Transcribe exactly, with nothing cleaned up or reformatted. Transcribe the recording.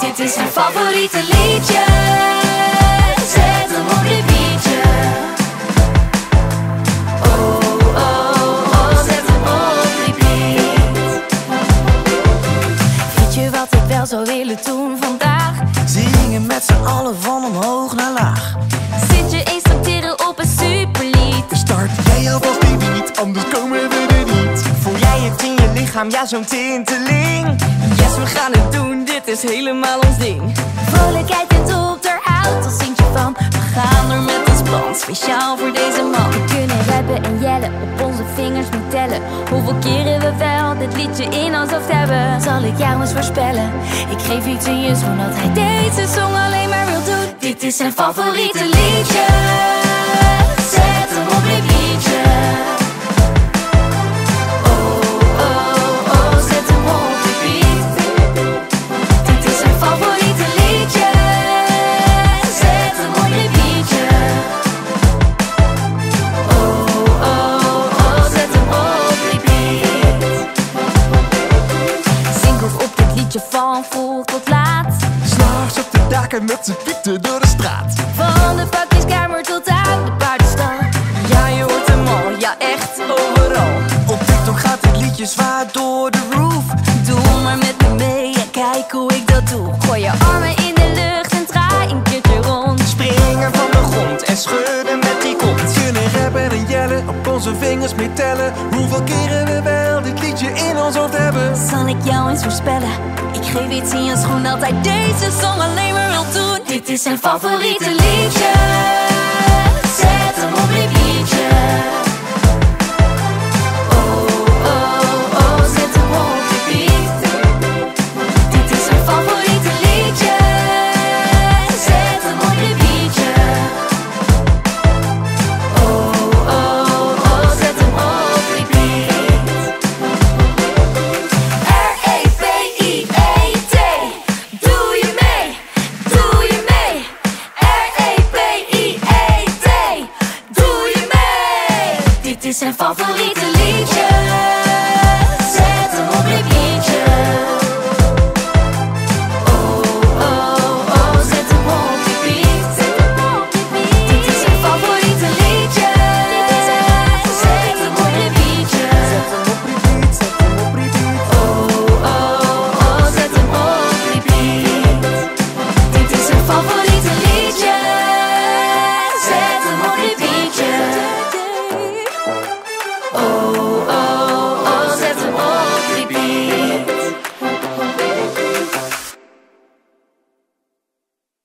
Dit is zijn favoriete liedje. Zet hem op repeatje. Oh, oh, oh, zet hem op repeat. Weet je wat ik wel zou willen doen vandaag? Zingen met z'n allen van omhoog naar laag. Zit je eens te teren op een superlied? Start jij alvast die beat, anders komen we er niet. Voel jij het in je lichaam, ja zo'n tinteling. Yes, we gaan het doen, dit is helemaal ons ding. Vrolijkheid en onderhoud, al zing je van. We gaan er met ons plan, speciaal voor deze man. We kunnen rappen en jellen, op onze vingers niet tellen. Hoeveel keren we wel dit liedje in ons hoofd hebben. Zal ik jou eens voorspellen? Ik geef iets in je zoen dat hij deze song alleen maar wil doen. Dit is zijn favoriete liedje. Zet hem op repeatje. Van vroeg tot laat. S'nachts op de daken met z'n pieten door de straat. Van de pakjeskamer tot aan de paardenstal. Ja, je hoort hem al, ja echt overal. Op TikTok gaat dit liedje zwaar door de roof. Doe maar met me mee en kijk hoe ik dat doe. Gooi je armen in de lucht en draai een keertje rond. Springen van de grond en schudden met die kont. Kunnen rappen en jellen, op onze vingers mee tellen. Hoeveel keren we wel dit liedje in ons hoofd hebben. Zal ik jou eens voorspellen? Ik geef iets in je schoen dat hij deze song alleen maar wil doen. Dit is zijn favoriete liedje. Zet hem op repeatje.